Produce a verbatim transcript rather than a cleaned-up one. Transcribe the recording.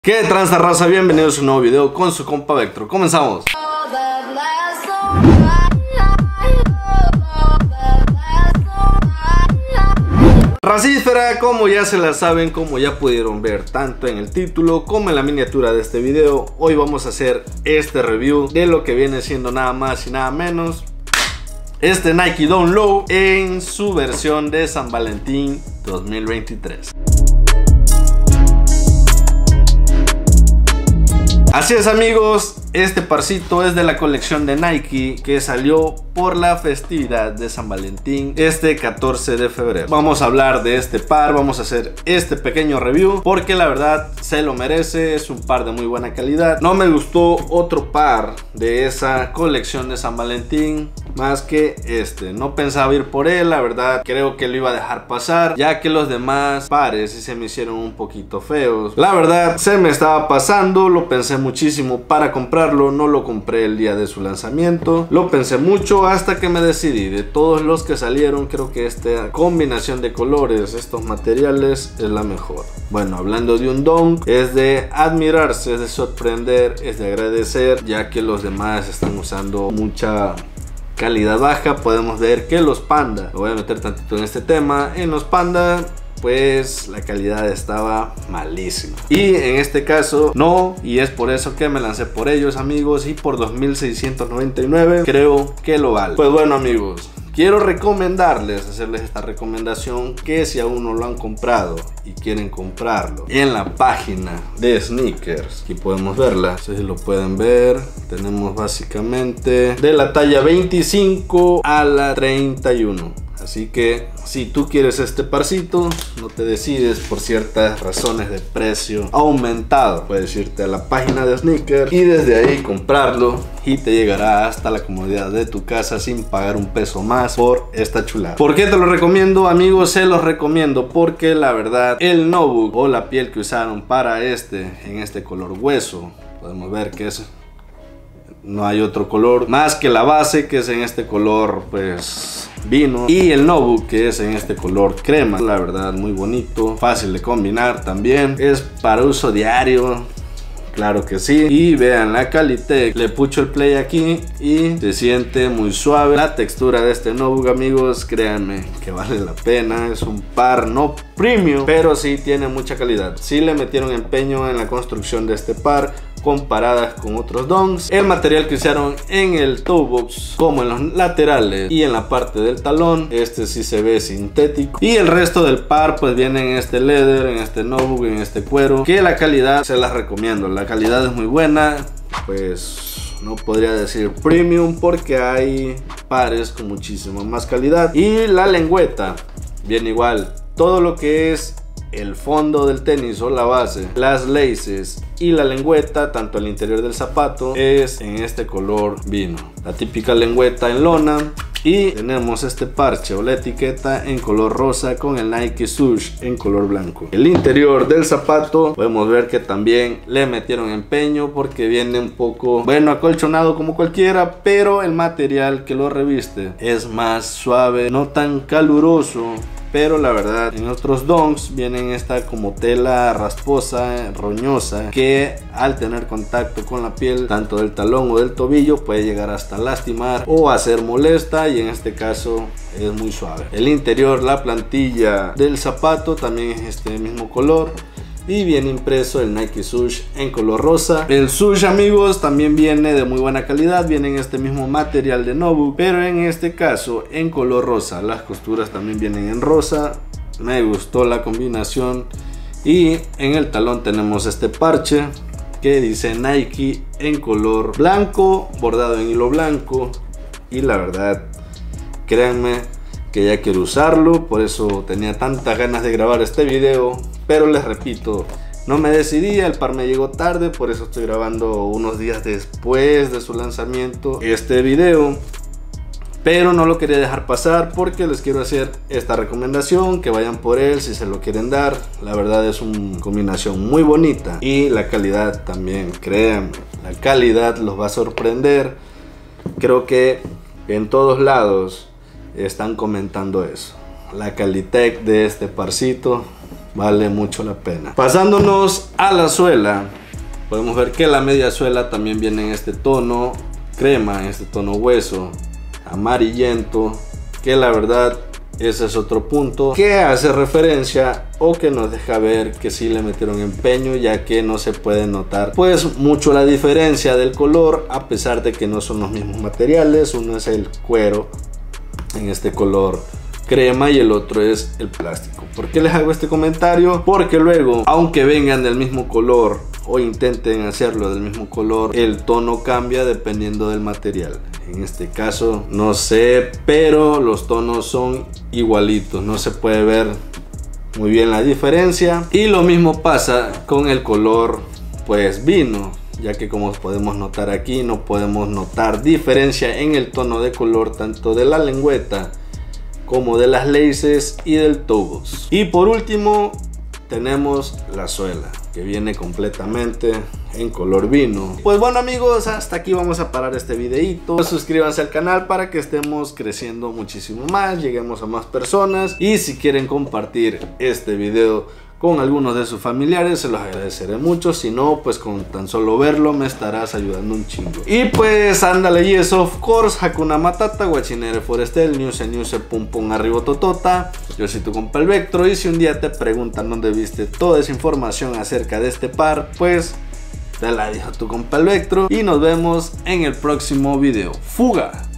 ¿Qué tranza, raza? Bienvenidos a un nuevo video con su compa Vectro. Comenzamos. Racífera, como ya se la saben, como ya pudieron ver tanto en el título como en la miniatura de este video, hoy vamos a hacer este review de lo que viene siendo nada más y nada menos este Nike Down Low en su versión de San Valentín dos mil veintitrés. Así es, amigos, este parcito es de la colección de Nike que salió por la festividad de San Valentín este catorce de febrero. Vamos a hablar de este par, vamos a hacer este pequeño review porque la verdad se lo merece, es un par de muy buena calidad. No me gustó otro par de esa colección de San Valentín más que este, no pensaba ir por él, la verdad creo que lo iba a dejar pasar ya que los demás pares sí se me hicieron un poquito feos. La verdad se me estaba pasando, lo pensé muchísimo para comprarlo, no lo compré el día de su lanzamiento, lo pensé mucho hasta que me decidí. De todos los que salieron, creo que esta combinación de colores, estos materiales es la mejor. Bueno, hablando de un dunk, es de admirarse, es de sorprender, es de agradecer, ya que los demás están usando mucha calidad baja. Podemos ver que los Panda, me voy a meter tantito en este tema, en los Panda pues la calidad estaba malísima y en este caso no, y es por eso que me lancé por ellos, amigos, y por dos mil seiscientos noventa y nueve creo que lo vale. Pues bueno, amigos, quiero recomendarles, hacerles esta recomendación, que si aún no lo han comprado y quieren comprarlo en la página de sneakers, aquí podemos verla, no sé si lo pueden ver, tenemos básicamente de la talla veinticinco a la treinta y uno. Así que si tú quieres este parcito, no te decides por ciertas razones de precio aumentado, puedes irte a la página de sneakers y desde ahí comprarlo y te llegará hasta la comodidad de tu casa sin pagar un peso más por esta chulada. ¿Por qué te lo recomiendo, amigos? Se los recomiendo porque la verdad el notebook o la piel que usaron para este, en este color hueso, podemos ver que es, no hay otro color más que la base, que es en este color pues vino, y el notebook que es en este color crema. La verdad muy bonito, fácil de combinar también, es para uso diario, claro que sí. Y vean la Calitec, le pucho el play aquí y se siente muy suave la textura de este notebook, amigos, créanme que vale la pena. Es un par no premium, pero sí tiene mucha calidad, sí le metieron empeño en la construcción de este par comparadas con otros donks. El material que usaron en el toe box como en los laterales y en la parte del talón, este sí se ve sintético, y el resto del par pues viene en este leather, en este notebook, en este cuero, que la calidad se las recomiendo, la calidad es muy buena. Pues no podría decir premium porque hay pares con muchísima más calidad. Y la lengüeta viene igual, todo lo que es el fondo del tenis o la base, las laces y la lengüeta, tanto el interior del zapato, es en este color vino, la típica lengüeta en lona. Y tenemos este parche o la etiqueta en color rosa con el Nike Swoosh en color blanco. El interior del zapato podemos ver que también le metieron empeño porque viene un poco, bueno, acolchonado como cualquiera, pero el material que lo reviste es más suave, no tan caluroso. Pero la verdad en otros donks vienen esta como tela rasposa, roñosa, que al tener contacto con la piel tanto del talón o del tobillo puede llegar hasta lastimar o hacer molesta, y en este caso es muy suave. El interior, la plantilla del zapato también es este mismo color y viene impreso el Nike Swoosh en color rosa. El Swoosh, amigos, también viene de muy buena calidad, viene en este mismo material de notebook, pero en este caso en color rosa. Las costuras también vienen en rosa, me gustó la combinación. Y en el talón tenemos este parche que dice Nike en color blanco, bordado en hilo blanco, y la verdad créanme que ya quiero usarlo, por eso tenía tantas ganas de grabar este video. Pero les repito, no me decidí, el par me llegó tarde, por eso estoy grabando unos días después de su lanzamiento este video. Pero no lo quería dejar pasar porque les quiero hacer esta recomendación, que vayan por él si se lo quieren dar. La verdad es una combinación muy bonita y la calidad también, créanme, la calidad los va a sorprender. Creo que en todos lados están comentando eso. La Calitec de este parcito vale mucho la pena. Pasándonos a la suela, podemos ver que la media suela también viene en este tono crema, en este tono hueso, amarillento, que la verdad ese es otro punto que hace referencia o que nos deja ver que sí le metieron empeño, ya que no se puede notar pues mucho la diferencia del color, a pesar de que no son los mismos materiales. Uno es el cuero en este color crema y el otro es el plástico. ¿Por qué les hago este comentario? Porque luego, aunque vengan del mismo color o intenten hacerlo del mismo color, el tono cambia dependiendo del material. En este caso no sé, pero los tonos son igualitos, no se puede ver muy bien la diferencia. Y lo mismo pasa con el color pues vino, ya que como podemos notar aquí, no podemos notar diferencia en el tono de color tanto de la lengüeta como de las laces y del toe box. Y por último tenemos la suela, que viene completamente en color vino. Pues bueno amigos, hasta aquí vamos a parar este videito. Suscríbanse al canal para que estemos creciendo muchísimo más, lleguemos a más personas. Y si quieren compartir este video con algunos de sus familiares, se los agradeceré mucho. Si no, pues con tan solo verlo me estarás ayudando un chingo. Y pues ándale, yes of course, Hakuna Matata, Guachinere Forestel, News News, Pum Pum Arribo Totota. Yo soy tu compa el Vectro, y si un día te preguntan dónde viste toda esa información acerca de este par, pues te la dijo tu compa el Vectro. Y nos vemos en el próximo video. ¡Fuga!